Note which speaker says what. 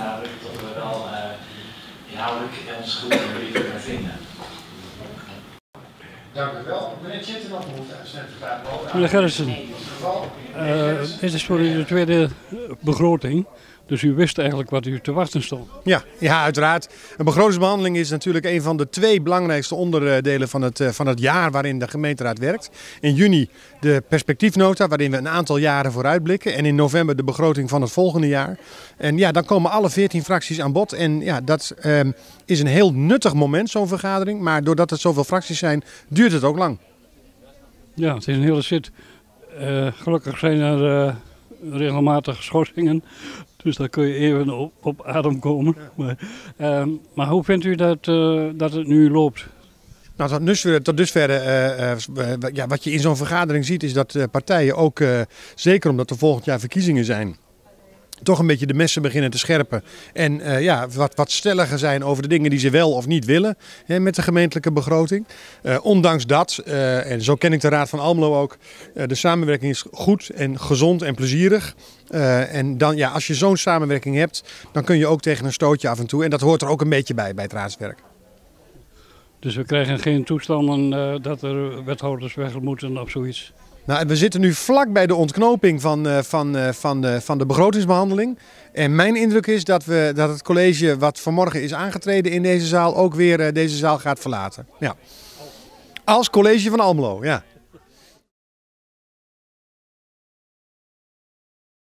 Speaker 1: benadrukken dat we wel inhoudelijk ons goed in de kunnen vinden.
Speaker 2: Dank u wel. Meneer Tjittenhoff behoefte aan stemverklaring.
Speaker 3: Meneer Gerritsen, dit is voor u de tweede begroting. Dus u wist eigenlijk wat u te wachten stond.
Speaker 2: Ja, uiteraard. Een begrotingsbehandeling is natuurlijk een van de twee belangrijkste onderdelen van het jaar waarin de gemeenteraad werkt. In juni de perspectiefnota waarin we een aantal jaren vooruitblikken. En in november de begroting van het volgende jaar. En ja, dan komen alle 14 fracties aan bod. En ja, dat is een heel nuttig moment, zo'n vergadering. Maar doordat het zoveel fracties zijn, duurt het ook lang.
Speaker 3: Ja, het is een hele zit. Gelukkig zijn er regelmatig schorsingen. Dus daar kun je even op adem komen. Maar hoe vindt u dat het nu loopt?
Speaker 2: Nou, tot dusver wat je in zo'n vergadering ziet is dat partijen ook, zeker omdat er volgend jaar verkiezingen zijn, toch een beetje de messen beginnen te scherpen. En wat stelliger zijn over de dingen die ze wel of niet willen met de gemeentelijke begroting. Ondanks dat, en zo ken ik de Raad van Almelo ook, de samenwerking is goed en gezond en plezierig. En dan, ja, als je zo'n samenwerking hebt, dan kun je ook tegen een stootje af en toe. En dat hoort er ook een beetje bij het raadswerk.
Speaker 3: Dus we krijgen geen toestanden dat er wethouders weg moeten of zoiets?
Speaker 2: Nou, we zitten nu vlak bij de ontknoping van de begrotingsbehandeling. En mijn indruk is dat het college wat vanmorgen is aangetreden in deze zaal ook weer deze zaal gaat verlaten. Ja. Als college van Almelo, ja.